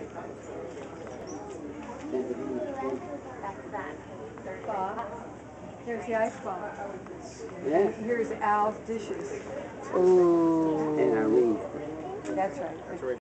Here's the ice box. Yeah. Here's Al's dishes. Ooh. And I read. That's right.